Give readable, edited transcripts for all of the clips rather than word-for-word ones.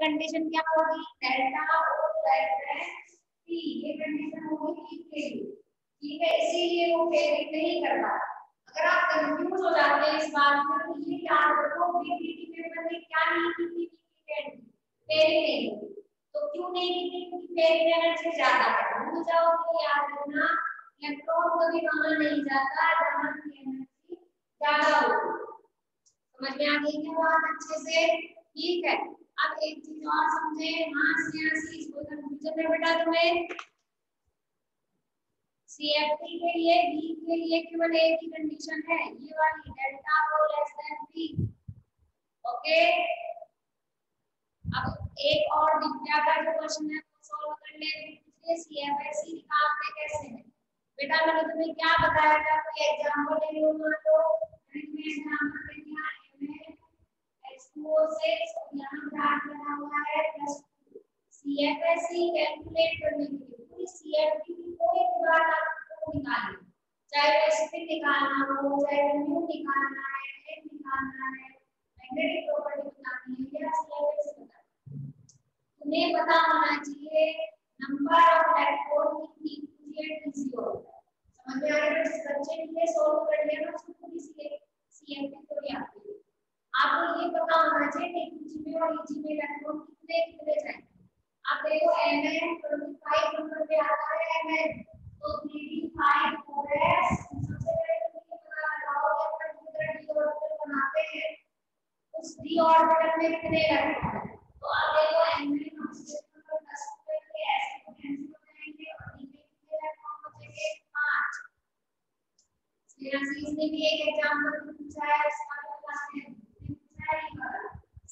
Condition क्या होगी, delta O less than T, ये कंडीशन होगी हीट के लिए, ठीक है, इसीलिए वो फेरिक नहीं करता। अगर आप कंफ्यूज हो जाते हैं इस बात में तो ये याद रखो बीपीटी पेपर में क्या नहीं की थी, फेरिक नहीं, तो क्यों नहीं की थी, क्योंकि फेरिक एनर्जी ज्यादा है, भूल जाओ तो याद रखना इलेक्ट्रॉन कभी वहां नहीं जाता जहां की एनर्जी ज्यादा होती। समझ में आ गई क्या बात अच्छे से, ठीक है। अब एक चीज और समझे, मास या सी, कोई कंफ्यूजन है बेटा तुम्हें? सीएफटी के लिए, बी के लिए केवल एक ही कंडीशन है, ये वाली delta O less than B, okay. अब एक और विद्या का जो क्वेश्चन है वो सॉल्व कर ले, इसलिए सीएफएससी निकालते कैसे हैं बेटा, मैंने तुम्हें क्या बताया था, कोई एग्जांपल ले लो, मान लो मैंने एग्जांपल दे दिया H2O6 और यहाँ चार्ज बना हुआ है +2, सीएफएससी कैलकुलेट करने के लिए पूरी सीएफटी की कोई भी बात आपको निकालनी, चाहे रेसिपी निकालना हो, चाहे म्यू निकालना है, एन निकालना है, मैग्नेटिक प्रॉपर्टी निकालनी है, या सीएफएससी बताना, तुम्हें पता होना चाहिए नंबर ऑफ इलेक्ट्रॉन की इक्विवेलेंट होता है। समझ में आ रहा है? जिस बच्चे ने ये सॉल्व कर लिया ना उसको पूरी सीएफटी थ्योरी आती है। आपको ये पता होना चाहिए कि ईजी में और ईजी में इलेक्ट्रॉन कितने कितने जाएंगे। आप देखो Mn 25 नंबर पे आता है Mn, तो 3d5 4s, सबसे पहले तो ये पता लगाओ कि अपन कितना d ऑर्बिटल बनाते हैं, उस d ऑर्बिटल में कितने इलेक्ट्रॉन है। तो आप देखो Mn ऑक्सीजन नंबर 10 पे ऐसे कैंसिल हो जाएंगे और d में कितने इलेक्ट्रॉन बचेंगे 5। इसने भी एक एग्जांपल पूछा है, इसका भी क्लास में पूछा है, ये वाला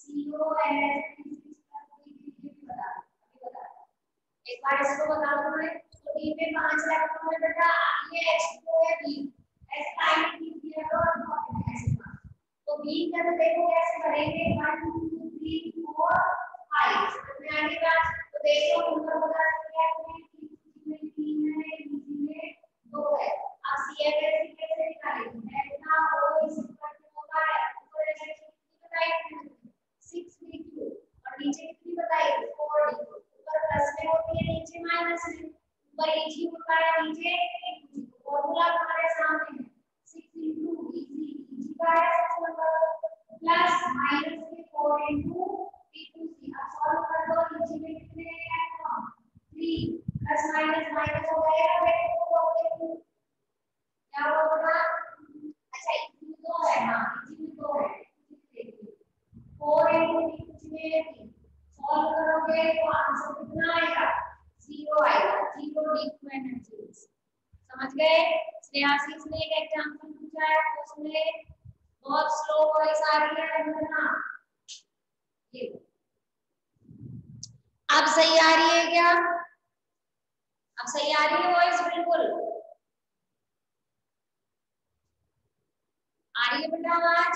एक बार इसको बता दो मैं, तो डी में 5 इलेक्ट्रॉन है बेटा, ये H2O है बी, ऐसे लाइन कीजिए और ऐसे तो बी का तो देखो कैसे करेंगे 1 2 3 4 5, तो आगे बात तो देखो नंबर बता दिया है, में 3 है, बी में 2 है। अब सीएफएससी कैसे निकालेंगे, delta O is equal to होगा ऊपर एनर्जी कितनी बताई 6v2 और नीचे कितनी बताई 4d, ऊपर प्लस में होती है नीचे माइनस में, ऊपर eg होता है नीचे eg, फॉर्मूला हमारे सामने है 6 eg, eg का है 6 नंबर प्लस माइनस में 4 p2c। अब सॉल्व कर दो, eg में कितने इलेक्ट्रॉन 3 प्लस माइनस माइनस हो जाएगा देखो क्या होगा, अच्छा eg 2 है, हां eg 2 है, 4 कुछ में 3 सॉल्व करोगे तो आंसर कितना आएगा 0 आएगा, 0 d2 एनर्जी। समझ गए? श्रेयाशीष ने एक एग्जांपल पूछा है तो उसमें बहुत स्लो वॉइस आ रही है ना, ये अब सही आ रही है क्या? अब सही आ रही है वॉइस बिल्कुल आ रही है बेटा आवाज?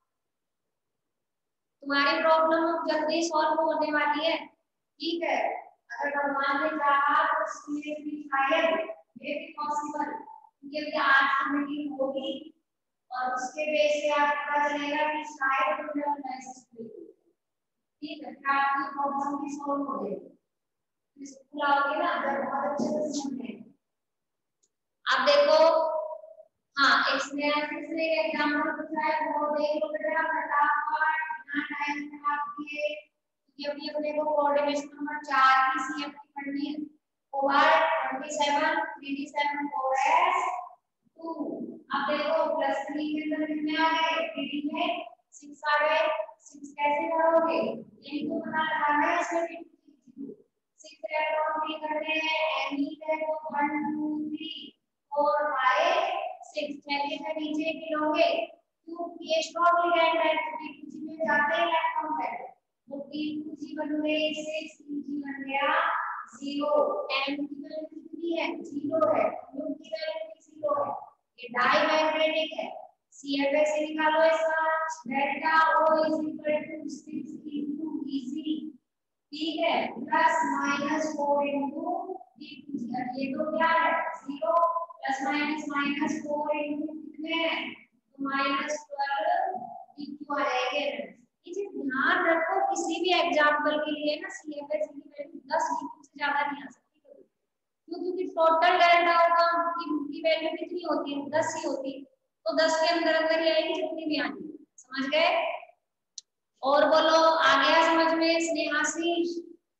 तुम्हारी प्रॉब्लम जल्दी सॉल्व होने वाली है, ठीक है। अगर भगवान ने चाहा तो इसमें भी शायद ये भी पॉसिबल, क्योंकि आज की मीटिंग होगी और उसके बेस पे आपको पता चलेगा कि शायद तुमने एनालिसिस की, ठीक है, क्या आपकी प्रॉब्लम भी सॉल्व हो जाएगी। स्कूल आओगे ना जब बहुत अच्छे से समझेंगे। अब देखो, हाँ इसमें तीसरे एग्जांपल पूछा है वो देख लो बेटा फटाफट बिना टाइम खराब किए, ये भी अपने को कोऑर्डिनेशन नंबर 4 की सीएफटी पढ़नी है। Over 27 3d7 4s 2। अब देखो +3 के अंदर कितने आ गए, 3d में 6 आ गए, 6 कैसे करोगे, यही तो पता लगाना है इसमें 6 इलेक्ट्रॉन फ्री करने हैं, n है तो 1 2 3 4 5 6 पहले से नीचे गिनोगे, क्यों ये स्ट्रॉन्ग लिगैंड है तो P2G में जाते हैं इलेक्ट्रॉन है, तो P2G बन गए 6 Pg बन गया 0, m की वैल्यू कितनी है 0 है, u की वैल्यू 0 है, ये डाईमैग्नेटिक है। CFS से निकालो इसका, delta O is equal to 6 into Eg, ठीक है, प्लस माइनस 4 इनटू P2G, अब ये तो क्या है 0 प्लस माइनस माइनस 4 इनटू कितने हैं तो -12 इक्वल आएगा। ये चीज ध्यान ध्यान रखो किसी भी एग्जाम्पल के लिए ना CFS की वैल्यू 10 डीपी से ज्यादा नहीं आ सकती क्यों, क्योंकि टोटल डेल्टा की वैल्यू कितनी होती है 10 ही होती है, तो 10 के अंदर अंदर ही आएगी जितनी भी आनी। समझ गए? और बोलो आ गया समझ में स्नेहाशीष?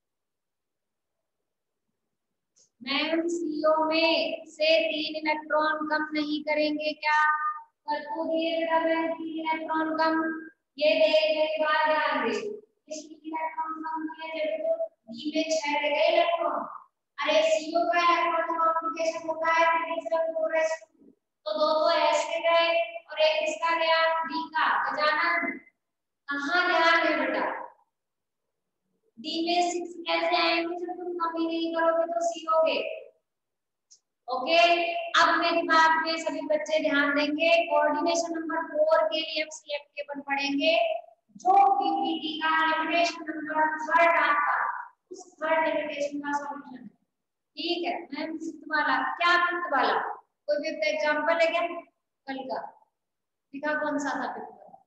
मैम CO में से 3 इलेक्ट्रॉन कम नहीं करेंगे क्या? कर तो दिए 3 इलेक्ट्रॉन कम। ये देख बार ध्यान दे, इसकी इलेक्ट्रॉन कम किए जब तो डी में 6 रह गए इलेक्ट्रॉन। अरे CO का इलेक्ट्रॉन कॉन्फ़िगरेशन होता है 3s2 तो 2 तो s के गए और एक किसका गया d का। गजानन कहां ध्यान है बेटा? डी में 6 कैसे आएंगे जब तुम कम ही नहीं करोगे तो सीओगे। ओके, अब मेरी बात पे सभी बच्चे ध्यान देंगे। कोऑर्डिनेशन नंबर 4 के लिए हम CFT अपन पढ़ेंगे। जो पीपीटी का लिमिटेशन नंबर थर्ड आता उस थर्ड लिमिटेशन का सॉल्यूशन है। ठीक है मैम, फिफ्थ वाला क्या? फिफ्थ वाला कोई फिफ्थ एग्जांपल है क्या कल का? दिखा कौन सा था फिफ्थ वाला?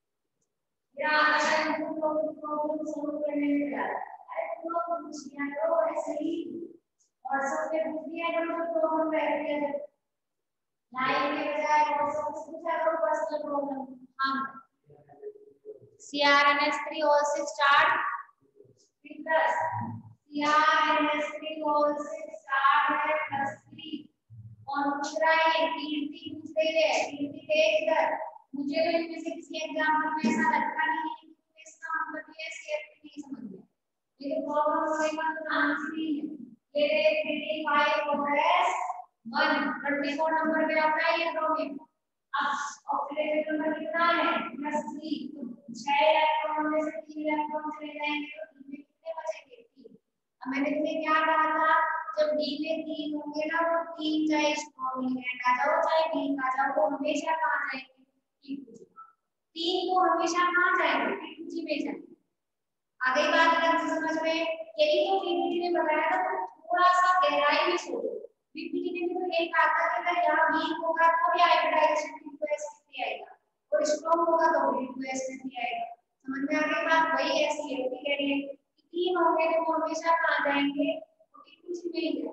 प्रॉब्लम सॉल्व करने में लगा। अरे तुम लोग कुछ नहीं करो ऐसे ही और सबके पूछ दिया करो तो प्रॉब्लम बैठ गया लाइव के बजाय और सब कुछ पूछा करो पर्सनल प्रॉब्लम। हां CrNS3 also start with plus CrNS3 also start है +3 और पूछ रहा है कीर्ति पूछ रही है। कीर्ति देख इधर, मुझे तो इनमें से किसी एग्जांपल में ऐसा लगता नहीं है कि इसका मतलब ये CFT नहीं समझ में। ये प्रॉब्लम होएगा तो आंसर नहीं है। ये 35 प्रोग्रेस 1 34 नंबर पे आता है ये प्रॉब्लम। अब ऑक्सीडेटिव नंबर कितना है +3 तो 6 इलेक्ट्रॉन में से 3 इलेक्ट्रॉन चले जाएंगे तो डी में कितने बचेंगे 3। अब मैंने तुम्हें क्या कहा था जब डी में 3 होंगे ना तो 3 चाहे स्ट्रॉन्ग एलिमेंट आ जाओ चाहे वीक आ जाओ वो हमेशा कहां जाएंगे P2G। 3 तो हमेशा कहां जाएंगे P2G में जाएंगे। आगे बात करते समझ में यही तो पीपीटी ने बताया था। तो थोड़ा सा गहराई में सोचो। पीपीटी ने तो एक आता है कि यहां वीक होगा तो भी हाइब्रिडाइजेशन P2S3 आएगा और स्ट्रांग होगा तो P2S3 आएगा। समझ में आ गई बात? वही है CFT के लिए कि 3 होंगे तो वो हमेशा कहां जाएंगे तो P2G में ही जाएंगे।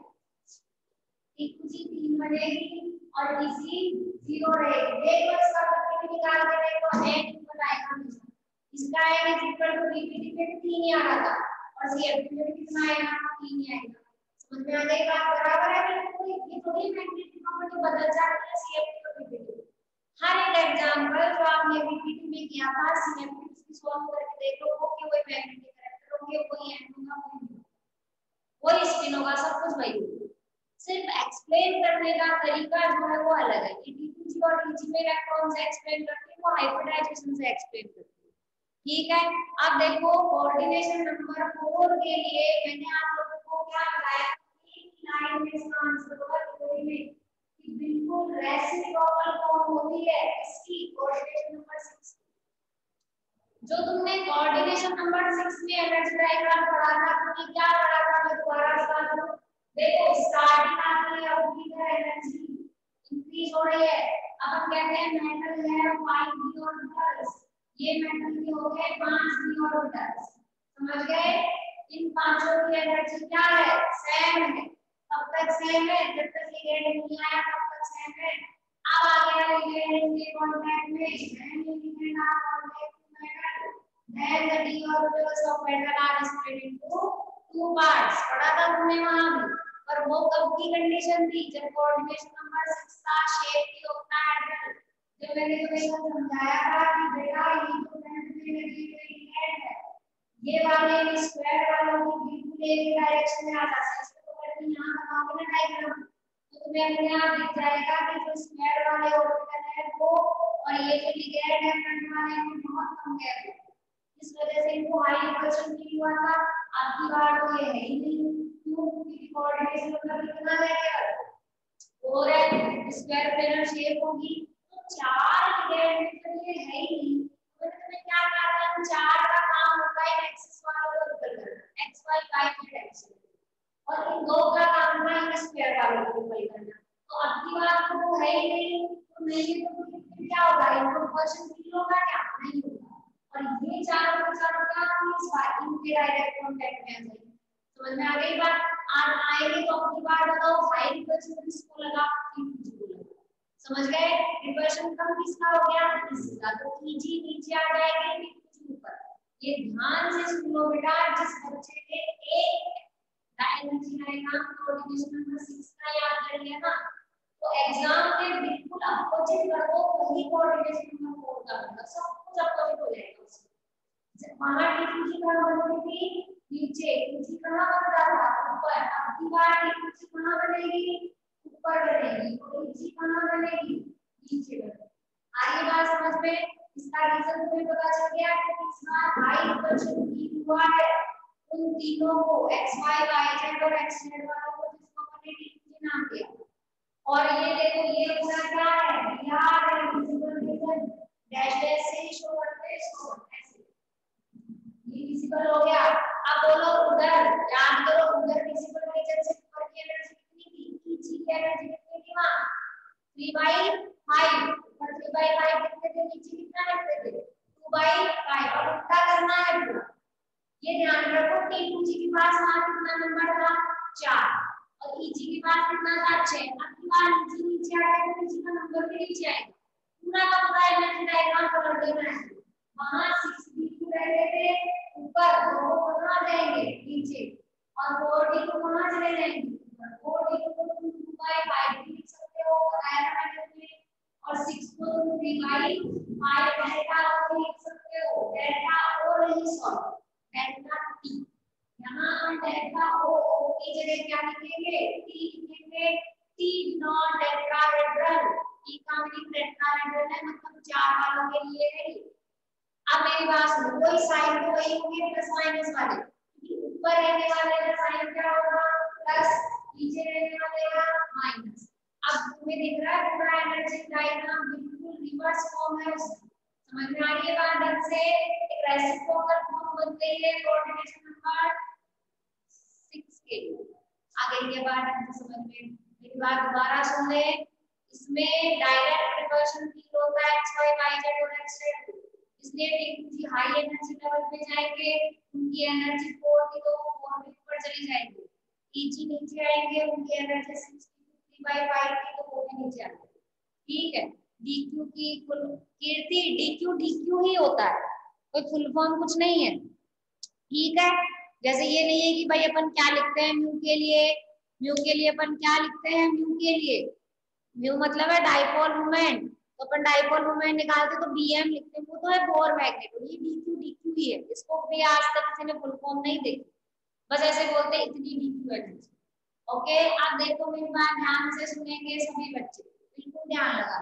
P2G 3 बनेगी और DC 0 रहेगी। देखो इसका पीपीटी निकाल के देखो n बताएगा हमेशा। इसका n is equal to PPT पे 3 ही आ रहा था और CFT में कितना आएगा 3 ही आएगा। समझ में आ गई बात? बराबर है बिल्कुल। ये थोड़ी मैग्नेटिक प्रॉपर्टी बदल जाती है CFT और पीपीटी। हर एक एग्जांपल जो आपने पीपीटी में किया था CFT उसकी सॉल्व करके देख लो वो कि वही मैग्नेटिक कैरेक्टर होंगे वही n होगा वही स्पिन होगा सब कुछ वही होगा। सिर्फ एक्सप्लेन करने का तरीका जो है वो अलग है। P2G और Tg में इलेक्ट्रॉन से एक्सप्लेन करते हैं वो हाइब्रिडाइजेशन से एक्सप्लेन करते हैं। ठीक है, अब देखो कोऑर्डिनेशन नंबर 4 के लिए मैंने आप लोगों को क्या बताया कि लाइन में इसका आंसर होगा थ्योरी में कि बिल्कुल रेसिप्रोकल फॉर्म होती है इसकी कोऑर्डिनेशन नंबर 6। जो तुमने कोऑर्डिनेशन नंबर 6 में एनर्जी डायग्राम पढ़ा था तुमने क्या पढ़ा था मैं दोबारा बता दूं। देखो स्टार्टिंग आती है अब की एनर्जी इंक्रीज हो रही है। अब हम कहते हैं मेटल है 5d ऑर्बिटल्स, ये मेटल के हो गए 5d ऑर्बिटल्स। समझ गए? इन पांचों की एनर्जी क्या है सेम है। तब तक सेम है जब तक लिगेंड नहीं आया तब तक सेम है। अब आ गया लिगेंड के कांटेक्ट में then लिगेंड आ कांटेक्ट में metal then the d orbitals of metal are split into two parts। पढ़ा था तुमने वहां भी। पर वो कब की कंडीशन थी जब कोऑर्डिनेशन नंबर 6 का शेप की ऑक्टाहेड्रल। जब मैंने तुम्हें समझाया था कि बेटा ये तो फ्रंट में लगी हुई है ये वाले स्क्वायर वालों की बिल्कुल एक डायरेक्शन में आ जाते हैं। इसको पकड़ के यहां बनाओगे ना डायग्राम तो तुम्हें अपने आप दिख जाएगा कि जो स्क्वायर वाले ऑर्बिटल है वो और ये जो लिगेंड है फ्रंट वाले में बहुत कम गैप है। इस वजह से इनको हाई क्वेश्चन की हुआ था। आपकी बार तो ये है ही नहीं क्यों क्योंकि कोऑर्डिनेशन मतलब कितना है क्या और है स्क्वायर प्लेनर शेप होगी तो 4 लिगेंड तो ये है ही नहीं। तो तुम्हें क्या कहा था 4 का काम होता है एक्सिस वाले ऑर्बिटल करना एक्स वाई वाई डायरेक्शन और इन दो का काम होता है स्क्वायर वाले ऑर्बिटल करना। तो अब की बात तो वो है ही नहीं तो नहीं तो क्या होगा इनको क्वेश्चन क्लियर होगा क्या नहीं होगा। और ये चारों क्या इनके डायरेक्ट कांटेक्ट में आ जाएंगे। समझ में आ गई बात? आएंगे तो अपनी बात बताओ, हाई रिपल्शन किसको लगा, T2G को लगा। समझ गए? रिपल्शन कम किसका हो गया, इसका। तो Tg नीचे आ जाएगी, T2G ऊपर। ये ध्यान से सुन लो बेटा, जिस बच्चे ने एक एनर्जी डायग्राम कोऑर्डिनेशन नंबर 6 का याद कर लिया ना, तो एग्जाम में बिल्कुल अपोजिट कर दो, वही कोऑर्डिनेशन नंबर 4 का होगा, सब कुछ अपोजिट हो जाएगा उसमें। वहां T2G कहां बनती थी, नीचे, T2G कहां बनता था, ऊपर। अब की बार T2G कहां बनेगी, ऊपर बनेगी, और T2G कहां बनेगी, नीचे बनेगी। आगे बात समझ में? इसका रीजन तुम्हें पता चल गया कि इस बार हाई रिपल्शन की हुआ है उन तीनों को, x y y z और x z वालों को, जिसको हमने T2G नाम दिया। और ये देखो, ये पूरा क्या है, बिहार है, विजिबल रीजन डैश डैश से ही शो करते हैं इसको, ऐसे ये विजिबल हो गया। अब बोलो उधर, याद करो उधर विजिबल रीजन से ऊपर की एनर्जी कितनी थी, Eg की एनर्जी कितनी थी वहां, 3/5। ऊपर 3/5 कितने थे, नीचे कितना रखते थे, 2/5। और उल्टा करना है पूरा। ये ध्यान रखो, T2G के पास वहां कितना नंबर था, 4, और Eg के पास कितना था, 6। अब की बार Eg नीचे आ जाएगा, Eg का नंबर भी नीचे आएगा। पूरा का पूरा एनर्जी डायग्राम पलट देना है। वहां 6d2 रहते थे ऊपर, वो कहां जाएंगे, नीचे, और 4d2 कहां चले जाएंगे, 4d2 को तुम 2/5 भी लिख सकते हो, बताया था मैंने। और 6 को तुम 3/5 डेल्टा ओ लिख सकते हो, डेल्टा ओ नहीं, सॉरी डेल्टा टी। यहाँ हम डेल्टा ओ की जगह क्या लिखेंगे, टी लिखेंगे, टी नॉट टेट्राहेड्रल। टी का मीनिंग टेट्राहेड्रल है, मतलब 4 वालों के लिए है। अब मेरी बात सुनो, कोई साइन तो वही होंगे प्लस माइनस वाले, क्योंकि ऊपर रहने वाले का साइन क्या होगा, प्लस, नीचे रहने वाले का माइनस। अब तुम्हें दिख रहा है पूरा एनर्जी डायग्राम बिल्कुल रिवर्स फॉर्म है उसमें। समझ में आ रही है बात ढंग से? एक रेसिप्रोकल फॉर्म बन गई है कोऑर्डिनेशन नंबर 6 के लिए। आ गई ये बात ढंग से समझ में? मेरी बात दोबारा सुन ले। इसमें डायरेक्ट रिपल्शन फील होता है x y y z और x z, इसलिए T2G हाई एनर्जी लेवल पे जाएंगे, उनकी एनर्जी 4 की तो 4 भी ऊपर चली जाएगी। Eg नीचे आएंगे, उनकी एनर्जी 3/5 की तो वो भी नीचे आएंगे। ठीक है? dq की कुल कीर्ति, dq ही होता है, कोई फुल फॉर्म कुछ नहीं है। ठीक है? जैसे ये नहीं है कि भाई अपन क्या लिखते हैं म्यू के लिए अपन क्या लिखते हैं म्यू के लिए, म्यू मतलब है डाइपोल मोमेंट, तो अपन डाइपोल मोमेंट निकालते तो bm लिखते हैं, वो तो है बोर मैग्नेट। ये dq ही है, इसको भी आज तक किसी ने फुल फॉर्म नहीं देखी, बस ऐसे बोलते हैं इतनी dq एनर्जी। ओके, अब देखो मेरी बात ध्यान से सुनेंगे सभी बच्चे, बिल्कुल ध्यान लगा।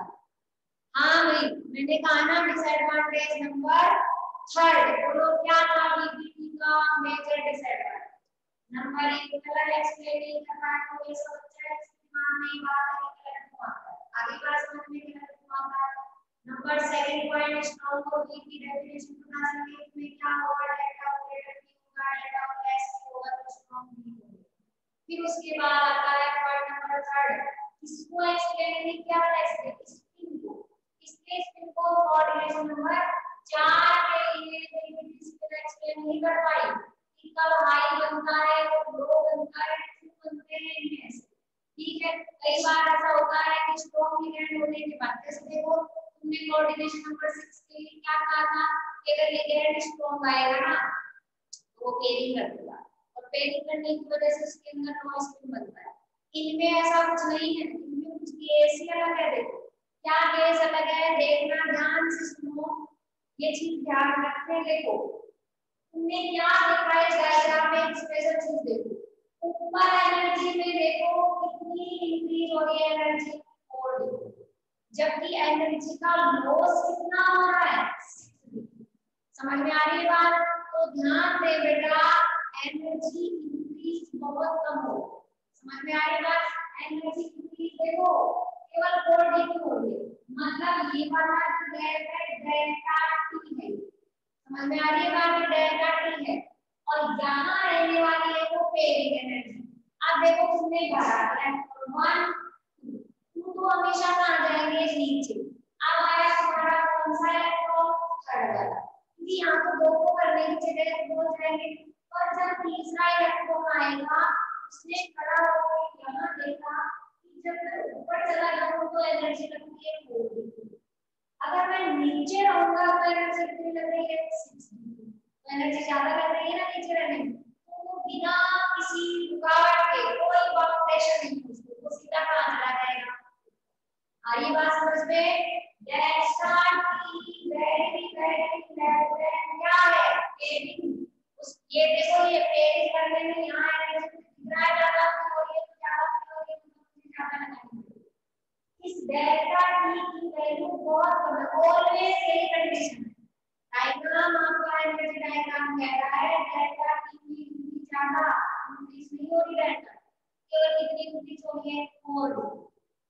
हाँ भाई, मैंने कहा ना डिसएडवांटेज नंबर 3, बोलो क्या था डीबीटी का major disadvantage. Number 1 colour explaining करना है, तो ये सब बच्चा दिमाग में बात है कि कलर क्यों आता है, आगे बात समझ में कलर क्यों आता है। नंबर 2 पॉइंट स्ट्रॉन्ग को की डेफिनेशन बता सकते हैं, इसमें क्या होगा, डेल्टा ऑपरेटर की होगा, डेल्टा प्लस होगा तो स्ट्रॉन्ग भी होगा। फिर उसके बाद आता है पॉइंट नंबर 3, इसको एक्सप्लेन नहीं किया था, स्पिन को, इसलिए स्पिन को कोऑर्डिनेशन नंबर 4 के लिए स्पिन एक्सप्लेन नहीं कर पाई। कब हाई बनता है, कब लो बनता है, क्यों बनते हैं इनमें से। ठीक है? कई बार ऐसा होता है कि स्ट्रॉन्ग लिगेंड होने के बाद, जैसे देखो तुमने कोऑर्डिनेशन नंबर 6 के लिए क्या कहा था कि अगर लिगेंड स्ट्रॉन्ग आएगा ना तो वो पेयरिंग कर देगा, और पेयरिंग करने की वजह से उसके अंदर नो स्पिन बनता है। इनमें ऐसा कुछ नहीं है, इनमें कुछ केस ही अलग है। देखो क्या केस अलग है, देखना ध्यान से सुनो, ये चीज ध्यान रखते। देखो तुमने क्या देखा है डायग्राम में, एक स्पेशल चीज देखो, ऊपर एनर्जी में देखो कितनी इंक्रीज हो रही है एनर्जी 4d, जबकि एनर्जी का लॉस कितना हो रहा है 6d। समझ में आ रही है बात? तो ध्यान दे बेटा, एनर्जी इंक्रीज बहुत कम हो। समझ में आ रही है बात? एनर्जी इंक्रीज देखो केवल 4d की हो रही है, मतलब ये वाला डेल्टा टी है। समझ में आ रही है बात? डेल्टा टी है, और यहाँ रहने वाली है वो पेयरिंग एनर्जी। अब देखो तुमने भरा है 1 2 तो हमेशा कहाँ जाएंगे, नीचे। अब आया तुम्हारा कौन सा इलेक्ट्रॉन, थर्ड वाला, क्योंकि यहाँ तो 2 को करने की जगह 2 जाएंगे, और जब तीसरा इलेक्ट्रॉन आएगा उसने खड़ा होकर यहाँ देखा कि जब मैं ऊपर चला जाऊँ तो एनर्जी लगती है 4, अगर मैं नीचे रहूंगा तो एनर्जी कितनी लग रही है 6, तो एनर्जी ज्यादा लग रही है ना नीचे रहने में, तो वो बिना किसी रुकावट के कोई बाउंडेशन नहीं उसको, वो सीधा कहाँ चला जाएगा। आ रही बात समझ में? Delta T very very less than क्या है पेयरिंग, उस ये देखो ये पेयरिंग करने में यहाँ एनर्जी कितना ज्यादा हो रही है, तो ज्यादा हो रही है तो ज्यादा लगाएंगे। इस डेल्टा टी की वैल्यू बहुत कम है, ऑलवेज यही कंडीशन है। डायग्राम आपका एनर्जी डायग्राम कह रहा है डेल्टा टी की वैल्यू ज्यादा इंक्रीज नहीं हो रही, डेल्टा केवल कितनी इंक्रीज हो रही है 4,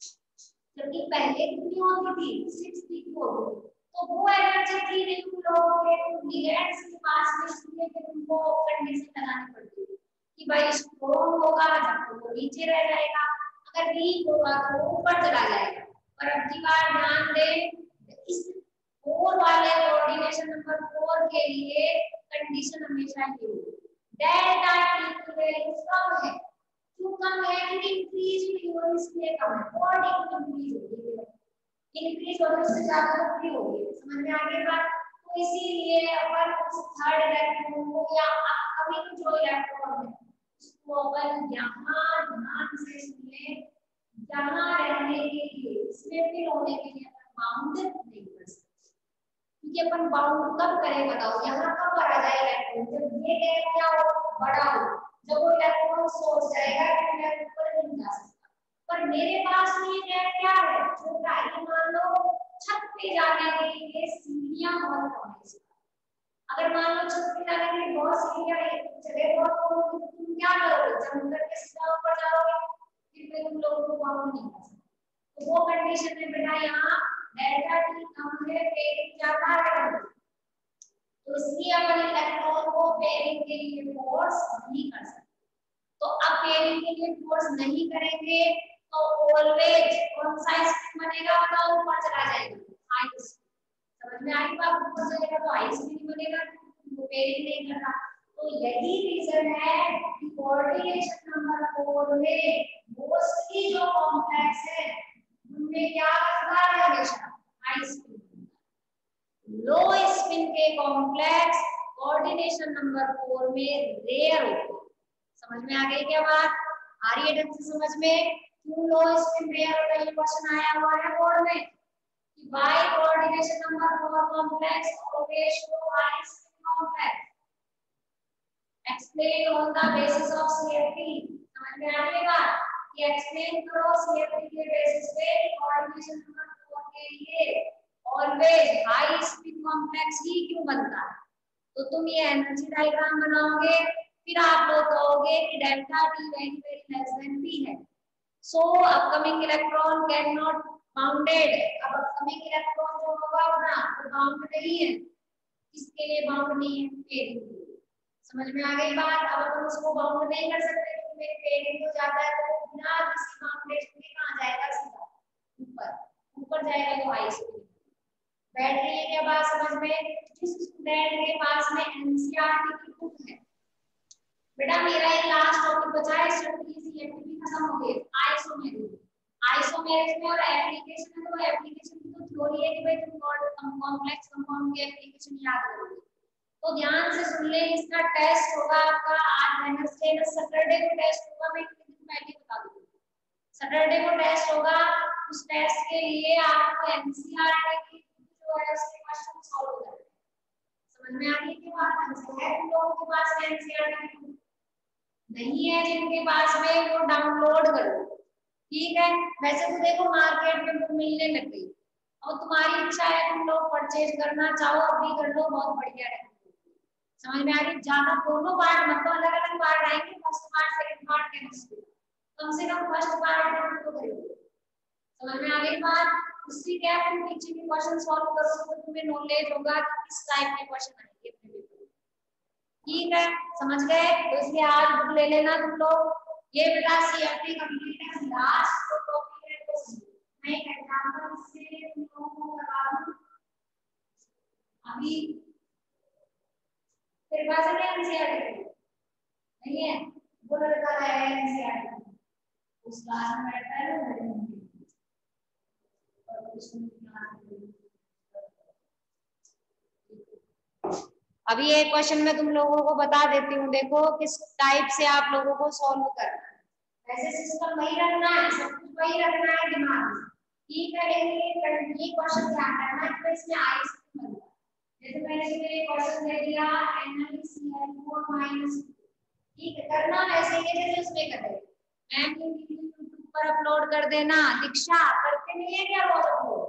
जबकि पहले कितनी होती थी 6 की होती थी, तो वो एनर्जी थी नहीं उन लोगों के रिएक्ट्स के पास में, इसलिए फिर उनको कंडीशन लगानी पड़ती है कि भाई स्ट्रॉन्ग होगा जब तो वो नीचे रह जाएगा, अगर वीक होगा तो वो ऊपर चला जाएगा। और अब की बार ध्यान दें इस 4 वाले कोऑर्डिनेशन नंबर 4 के लिए कंडीशन हमेशा ये होगी डेल्टा टी की वैल्यू कम है, क्यों कम है क्योंकि इंक्रीज नहीं हो रही इसलिए कम है, और इंक्रीज हो रही है, इंक्रीज होने से ज्यादा तो फ्री होगी, समझ में आ गई बात। तो इसीलिए अपन उस थर्ड इलेक्ट्रॉन को या अपकमिंग जो इलेक्ट्रॉन है उसको अपन यहाँ ध्यान से सुनिए, यहाँ रहने के लिए इसमें फिर होने के लिए अपन बाउंड नहीं कर सकते, क्योंकि अपन बाउंड कब करें बताओ, यहाँ कब आ जाए इलेक्ट्रॉन जब ये गैप क्या हो बड़ा हो, जब वो इलेक्ट्रॉन सोच जाएगा कि मैं ऊपर नहीं जा सकता, पर मेरे पास में ये गैप क्या है छोटा, ये मान लो छत पे जाने के लिए सीढ़ियां बहुत कम है, अगर मान लो छत पे जाने के लिए बहुत सीढ़ियां है, जगह बहुत कम होगी तो तुम क्या करोगे, जंप करके सीधा ऊपर जाओगे, फिर तुम लोगों को बाउंड नहीं कर सकते। तो वो कंडीशन में बेटा यहाँ डेल्टा टी कम है पेयरिंग ज्यादा है, तो इसलिए अपन इलेक्ट्रॉन को पेयरिंग के लिए फोर्स नहीं कर सकते। तो अब पेयरिंग के लिए फोर्स नहीं करेंगे तो ऑलवेज कौन सा स्पिन बनेगा बताओ, ऊपर चला जाएगा हाई स्पिन, समझ में आई बात, ऊपर चलेगा तो हाई स्पिन बनेगा, वो पेयरिंग नहीं कर रहा। तो यही रीजन है कि कोऑर्डिनेशन नंबर 4 में मोस्टली जो कॉम्प्लेक्स है उनमें क्या रखता है हमेशा हाई स्पिन, लो स्पिन के कॉम्प्लेक्स कोऑर्डिनेशन नंबर 4 में रेयर होते हैं। समझ में आ गई क्या बात, आ रही है ढंग से समझ में, क्यों लो स्पिन रेयर होता है, ये क्वेश्चन आया हुआ है बोर्ड में कि by coordination number 4 complex always show high spin complex, explain on the basis of CFT, समझ में आ गई बात, ये एक्सप्लेन करो सीएफटी के बेसिस पे कोऑर्डिनेशन नंबर 4 के लिए ऑलवेज हाई स्पिन कॉम्प्लेक्स ही क्यों बनता है। तो तुम ये एनर्जी डायग्राम बनाओगे, फिर आप लोग कहोगे कि delta T very very less than P है, so upcoming electron can not bounded, अब अपकमिंग इलेक्ट्रॉन जो होगा अपना वो बाउंड नहीं है, इसके लिए बाउंड नहीं है पेयरिंग के लिए, समझ में आ गई बात। अब अपन उसको बाउंड नहीं कर सकते क्योंकि मेरी पेयरिंग तो जाता है तो बिना किसी बाउंडेशन के कहां जाएगा, सीधा ऊपर, ऊपर जाएगा तो हाई स्पीड बैठ रही है क्या बात समझ में। जिस स्टूडेंट के पास में एनसीईआरटी की बुक है, बेटा मेरा एक लास्ट टॉपिक बचा है, स्ट्रक्चरल सीएफटी खत्म हो गई, आइसोमेरिज्म, आइसोमेरिज्म और एप्लीकेशन है, तो एप्लीकेशन की तो थ्योरी है कि भाई तुम कॉम्प्लेक्स कंपाउंड की एप्लीकेशन याद करोगे, तो ध्यान से सुन ले, इसका टेस्ट होगा आपका आज वेडनेसडे में, सैटरडे को टेस्ट होगा, मैं एक दिन पहले बता दूंगी, सैटरडे को टेस्ट होगा, उस टेस्ट के लिए आपको एनसीईआरटी की जो है उसके क्वेश्चन सॉल्व करने हैं, समझ में आ गई कि बात है, तुम लोगों के पास एनसीईआरटी नहीं है, जिनके पास में वो डाउनलोड करो, ठीक है, वैसे तो देखो मार्केट में बुक मिलने लग गई, और तुम्हारी इच्छा है तुम लोग परचेज करना चाहो अभी कर लो, बहुत बढ़िया है, समझ में आ रही, ज्यादा दोनों पार्ट मतलब अलग अलग पार्ट आएंगे, first part second part chemistry, कम से कम फर्स्ट पार्ट तो करोगे, समझ में आ गई बात, उससे क्या तुम पीछे के क्वेश्चन सॉल्व करोगे तो तुम्हें नॉलेज होगा कि किस टाइप के क्वेश्चन आएंगे अपने पेपर, ठीक है, समझ गए। तो इसलिए आज बुक ले लेना तुम लोग, ये बेटा सीएफटी कंप्लीट है, लास्ट तो टॉपिक है, तो मैं एक एग्जांपल से तुम लोगों को बता दूं, अभी तेरे पास है क्या एनसीईआरटी? नहीं है, वो लड़का है एनसीईआरटी, उस क्लास में बैठता है ना, और उसमें अभी ये क्वेश्चन मैं तुम लोगों को बता देती हूँ, देखो किस टाइप से आप लोगों को सॉल्व करना है। वैसे सिस्टम वही रखना है, सब कुछ वही रखना है दिमाग में। ठीक है, लेकिन ये क्वेश्चन ध्यान रखना है कि इसमें आई स्क्रीन बनता है। जैसे मैंने तुम्हें क्वेश्चन दे दिया NaCl4-, ठीक है, करना वैसे ही जैसे उसमें कर रहे मैम, यूट्यूब पर अपलोड कर देना। दीक्षा करते नहीं है क्या रोज अपलोड?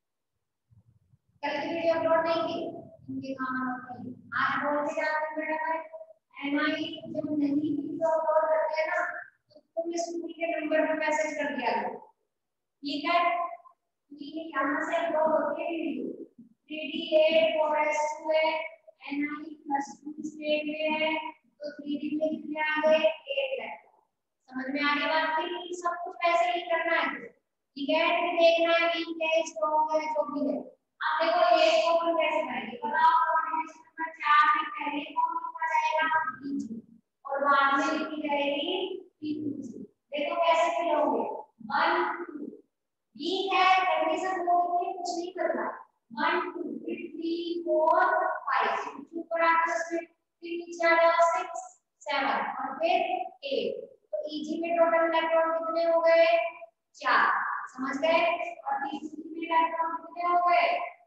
कल की वीडियो अपलोड नहीं की, इनके काम होते हैं। आज बोल के जाते बेटा एनआई जब नहीं भी तो अपलोड करते हैं ना, तो तुम स्कूल के नंबर पे मैसेज कर दिया करो, ठीक है? ये यहाँ से अपलोड होती है वीडियो 3D8 4S2 है, एनआई +2 स्टेट में है, तो 3D में कितने आ गए 8 है। समझ में आ गया बात? फिर सब कुछ वैसे ही करना है, ठीक है? फिर देखना है वीक है स्ट्रांग है जो भी है। अब देखो ये को हम कैसे करेंगे, बताओ कोऑर्डिनेशन नंबर 4 में पहले कौन लिखा जाएगा PG और बाद में लिखी जाएगी PQG। देखो कैसे फिलोगे 1 2 वीक है कंडीशन को कुछ नहीं करना 1 2 फिर 3 4 5 ऊपर आकर फिर नीचे आ जाओ 6 7 और फिर 8। तो EG में टोटल इलेक्ट्रॉन कितने हो गए 4, समझ गए? और PQG में इलेक्ट्रॉन कितने हो गए?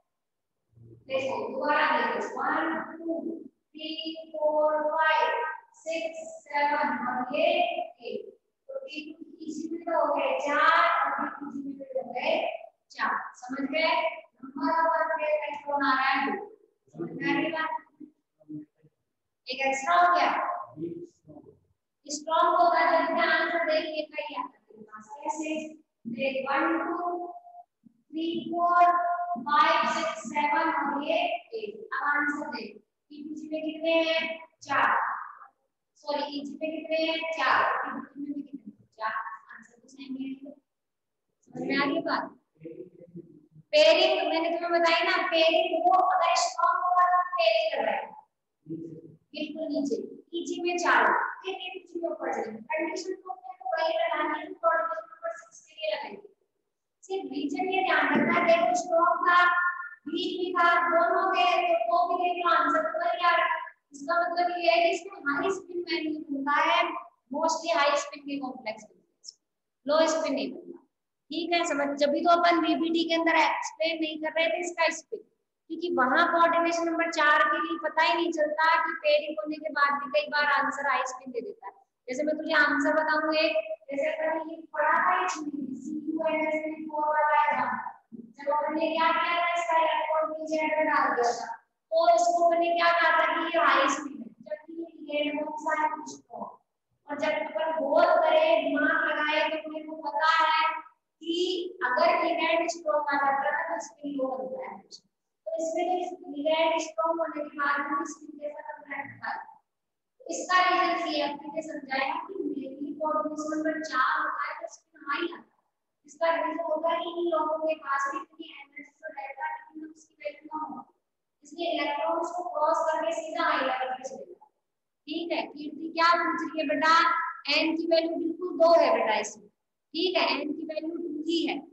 देखो दोबारा देखो 1 2 3 4 5 6 7 और ये 8। तो PQG में तो हो गए 4 और PQG में तो हो गए 4, समझ गए? नंबर ऑफ इलेक्ट्रॉन आ रहा है, समझ में आ रही बात? एक एक्स्ट्रा हो गया, स्ट्रॉन्ग होगा जब इसका आंसर देखिए कहीं आता है पास कैसे देख 1 2 3 4 5 6 7 और ये 8। अब आंसर देख PQG में कितने हैं 4, सॉरी EG में कितने हैं 4, PQG में भी कितने 4, आंसर तो सेम ही है। समझ में आ रही बात? पेयरिंग मैंने तुम्हें बताई ना, पेयरिंग वो अगर स्ट्रॉन्ग होगा तो पेयरिंग कर रहा है बिल्कुल नीचे EG में 4 फिर PQG में ऊपर चलेंगे। कंडीशन को तो वही लगानी है, कोऑर्डिनेशन नंबर 6 के लिए लगाएंगे। सिर्फ रीजन ये ध्यान रखना है देखो स्ट्रॉन्ग था वीक भी था दोनों के तो भी देखो आंसर तो वही आ रहा है। इसका मतलब ये है कि इसमें हाई स्पिन वैल्यू बनता है, मोस्टली हाई स्पिन के कॉम्प्लेक्स लो स्पिन नहीं बनता, ठीक है? समझ जब भी तो अपन VBT के अंदर एक्सप्लेन नहीं कर रहे थे इसका स्पिन, क्योंकि वहां कोऑर्डिनेशन नंबर 4 के लिए पता ही नहीं चलता कि पेयरिंग होने के बाद भी कई बार आंसर हाई स्पिन दे देता है। जैसे मैं तुझे आंसर बताऊं एक, जैसे अपन ये पढ़ा था CuNS4 वाला एग्जाम, जब अपन ने क्या किया था इसका इलेक्ट्रॉन नीचे एंटर डाल दिया था, तो इसको मैंने क्या कहा था कि ये हाई स्पिन है, जबकि ये कौन सा है स्ट्रॉन्ग। और जब अपन गौर करें दिमाग लगाए तो अपने को पता है कि अगर लिगैंड स्ट्रॉन्ग आ जाता है तो स्पिन लो बनता है, तो इसमें जो लिगैंड स्ट्रॉन्ग होने के बाद भी स्पिन जैसा कॉन्टैक्ट होता है। इसका रीजन ये आपने समझाया कि मेरी कोऑर्डिनेशन नंबर 4 होता है तो स्पिन हाई आता है। इसका रीजन होता है कि इन लोगों के पास भी इतनी एनर्जी तो रहता है लेकिन उसकी वैल्यू कम होती है, इसलिए इलेक्ट्रॉन उसको क्रॉस करके सीधा हाई लेवल पे चले जाता है, ठीक है? कीर्ति क्या पूछ रही है बेटा? n की वैल्यू बिल्कुल 2 है बेटा इसमें, ठीक है? n की वैल्यू 2 ही है।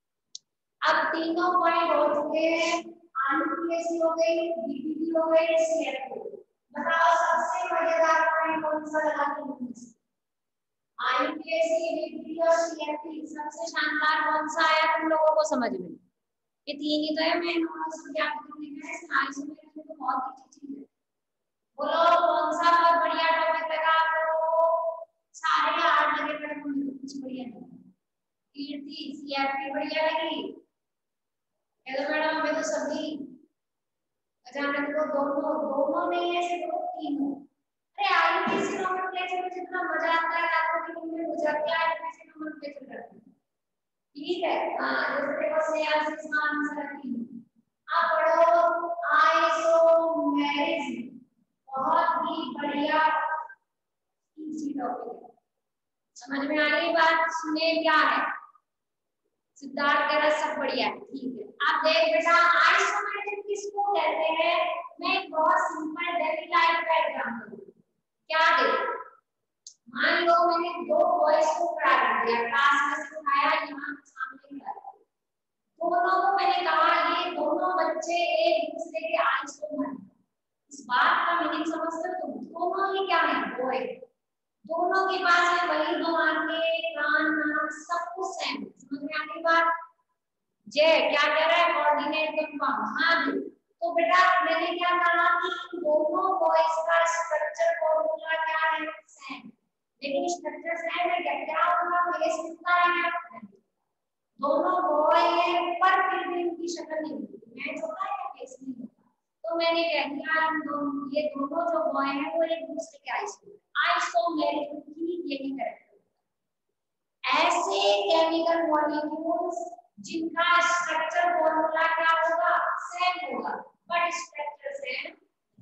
अब तीनों पॉइंट हो चुके हैं, आरपीएससी हो गई, बीपीटी हो गई, सीएफ हो गई। बताओ सबसे मजेदार पॉइंट कौन सा लगा तुमने? आरपीएससी, बीपीटी और सीएफ सबसे शानदार कौन सा आया तुम लोगों को समझ में? ये तीन ही तो है, मैं ज्ञात करने का है, साइंस में तो बहुत अच्छी चीज है। बोलो कौन सा बहुत बढ़िया टॉपिक लगा आप लोगों को? सारे हार्ड लगे पड़े मुझे कुछ बढ़िया नहीं। कीर्ति सीएफपी बढ़िया लगी, हेलो मैडम हमें तो सभी अचानक को दोनों दोनों नहीं है सिर्फ तीनों। अरे आईपीसी नोमेनक्लेचर में जितना मजा आता है आपको कि तुमने मुझे क्या आईपीसी नोमेनक्लेचर करते हैं, ठीक है? हां जैसे देखो से आंसर की आप पढ़ो आइसोमेरिज्म, बहुत ही बढ़िया इजी टॉपिक है, समझ में आ रही बात? सुने क्या है सिद्धार्थ कह रहा सब बढ़िया है, ठीक है? आप देख बेटा आइसोमेरिज्म किसको कहते हैं? मैं एक बहुत सिंपल डेली लाइफ का एग्जांपल दूं। क्या देखो, मान लो मैंने दो बॉयज को खड़ा कर दिया, क्लास में से उठाया, यहाँ सामने कर दिया। दोनों को मैंने कहा ये दोनों बच्चे एक दूसरे के आईज को मार। इस बात का मीनिंग समझते हो तुम? दोनों ही क्या है, बॉय। दोनों के पास है वही दो आंखें, कान, नाक, सब कुछ सेम। समझ में आ गई बात? जय क्या कह रहा है, कोऑर्डिनेट कंपाउंड। हाँ, तो बेटा मैंने क्या कहा कि दोनों बॉयज का स्ट्रक्चर फॉर्मूला क्या है, सेम। लेकिन स्ट्रक्चर सेम है क्या? क्या होगा, फेस कितना है? दोनों बॉय है पर फिर भी उनकी शक्ल नहीं होती, मैच होता है या फेस नहीं होता। तो मैंने कह दिया ये दोनों जो बॉय है वो एक दूसरे के आइसोमेरिक की यही करेक्टर। ऐसे केमिकल मॉलिक्यूल्स जिनका स्ट्रक्चर फॉर्मूला क्या होगा, सेम होगा, बट स्ट्रक्चर सेम।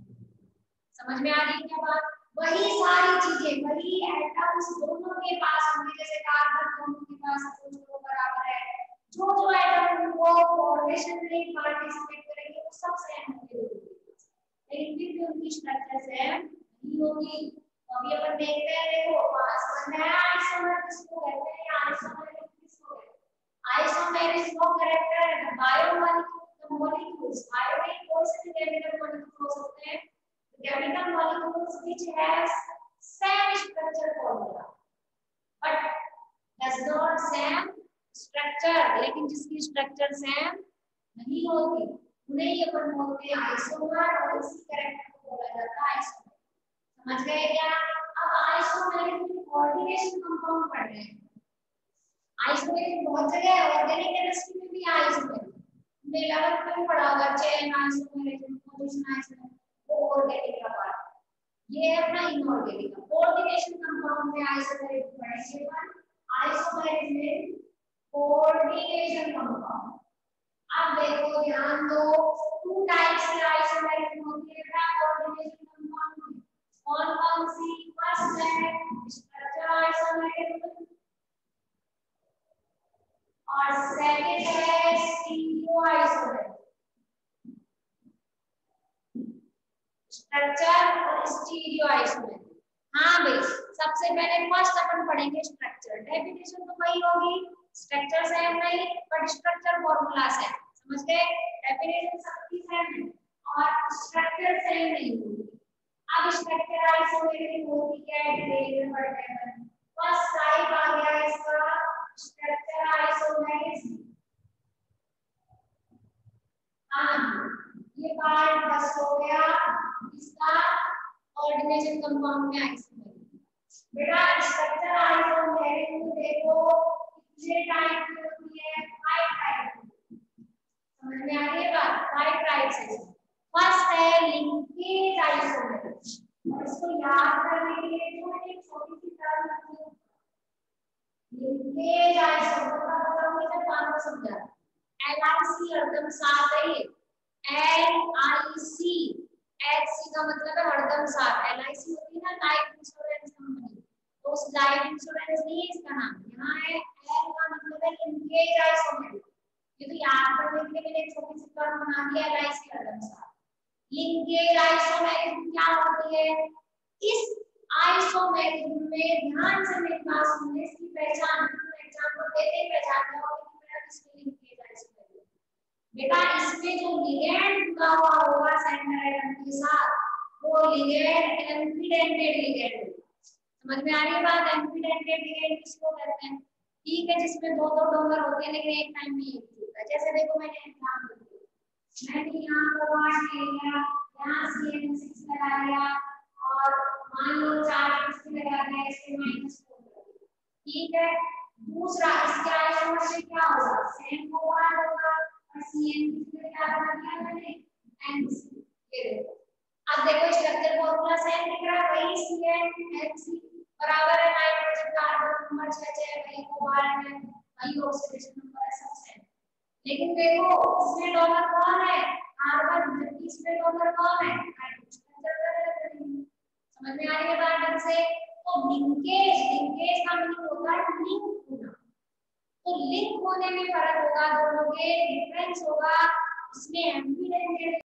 समझ में आ रही क्या बात? वही सारी चीजें, वही एटम्स दोनों के पास होंगे, जैसे कार्बन दोनों के पास दो बराबर है, जो जो एटम उनको फॉर्मेशन में पार्टिसिपेट करेंगे वो सब सेम होंगे, लेकिन फिर भी उनकी स्ट्रक्चर सेम नहीं होगी। अभी अपन देखते हैं, देखो पास में आइसोमर किसको कहते हैं, आइसोमेरिक किसको कहते हैं? आइसोमेरिक वो कैरेक्टर है बायोमॉलिक्यूल्स, बायो में कोई से केमिकल मॉलिक्यूल हो सकते हैं, chemical molecules which has same structure formula but does not same structure, लेकिन जिसकी स्ट्रक्चर सेम नहीं होती उन्हें ही अपन बोलते हैं आइसोमर, और इसी कैरेक्टर को बोला जाता है आइसोमर। समझ गए क्या? अब आइसोमेरिक में कोऑर्डिनेशन कंपाउंड पढ़ रहे हैं। आइसोमेरिक बहुत जगह है, ऑर्गेनिक केमिस्ट्री में भी आइसोमेरिक, हमने 11th में भी पढ़ा होगा, चेन आइसोमेरिक, कंपोजिशन आइसोमेरिक, वो ऑर्गेनिक का पार्ट। ये है अपना इनऑर्गेनिक का। कोऑर्डिनेशन कंपाउंड में आइसोमेरिक पढ़ेंगे अपन, आइसोमेरिक में कोऑर्डिनेशन कंपाउंड। अब देखो ध्यान दो, टू टाइप्स के आइसोमेरिक होते हैं क्या कोऑर्डिनेशन कंपाउंड में? कौन कौन सी? फर्स्ट है स्ट्रक्चर आइसोमेरिक और सेकंड है स्टीरियो आइसोमेरिक। स्ट्रक्चर और स्टीरियो आइसोमेरिक। हाँ भाई, सबसे पहले फर्स्ट अपन पढ़ेंगे स्ट्रक्चर। डेफिनेशन तो वही होगी, स्ट्रक्चर सेम नहीं बट स्ट्रक्चर फॉर्मूला सेम। समझ गए? डेफिनेशन सबकी सेम है और स्ट्रक्चर सेम नहीं होगी। अब स्ट्रक्चर आइसोमेरिक होती क्या है, डिटेल में पढ़ते हैं। फर्स्ट टाइप आ गया इसका स्ट्रक्चर आइसोमेरिक। हाँ, ये पार्ट बस हो गया इसका कोऑर्डिनेशन कंपाउंड में आइसोमेरिक। बेटा स्ट्रक्चर आइसोमेरिक में देखो कितने टाइप की होती है, 5 टाइप। समझ में आ रही है बात? 5 टाइप्स है। फर्स्ट है लिंकेज आइसोमेरिक, और इसको याद करने के लिए छोटी सी टर्म रखी है, लिंकेज आइसोमेरिक का मतलब मुझे बात को समझा। LIC हरदम साथ है, LIC HC का मतलब है हरदम साथ। LIC होती है ना लाइफ इंश्योरेंस कंपनी, तो उस लाइफ इंश्योरेंस नहीं है इसका नाम। यहाँ है L का मतलब है लिंकेज आइसोमेरिक। ये तो याद करने के लिए मैंने एक छोटी सी टर्म बना दी, LIC हरदम साथ। लिंकेज आइसोमेरिक क्या होती है? इस आइसोमेरिक में ध्यान से मेरी बात सुनने, इसकी पहचान को देते पहचान जाओगे कि मेरा किसमें लिंकेज आइसोमेरिक। बेटा इसमें जो लिगैंड जुड़ा हुआ होगा सेंटर एटम के साथ, वो लिगैंड एम्फीडेंटेड लिगैंड होगा। समझ में आ रही है बात? एम्फीडेंटेड लिगैंड किसको कहते हैं? ठीक है, जिसमें दो दो डोनर होते हैं लेकिन एक टाइम में एक होता है। जैसे देखो मैंने एग्जांपल दिया, मैंने यहाँ पर 8 ले लिया, यहाँ CN6 लगा लिया, और मान लो 4 इसमें लगा दिया, इसके -4। ठीक है, दूसरा इसके आइसोमर से क्या होगा, सेम होगा, और CN में क्या बना दिया मैंने, NC। ये देखो, अब देखो स्ट्रक्चर फॉर्मूला सेम दिख रहा है, वही CN बराबर है नाइट्रोजन कार्बन नंबर 6 वही कोबाल्ट है, वही ऑक्सीडेशन नंबर है, सब सेम। लेकिन देखो इसमें डोनर कौन है, कार्बन, जबकि इसमें डोनर कौन है, नाइट्रोजन। समझ में आ रही है बात ढंग से? तो लिंकेज का मतलब होता है लिंक होना। तो लिंक होने में फर्क होगा, दोनों के डिफरेंस होगा। इसमें एम्फीडेंटेड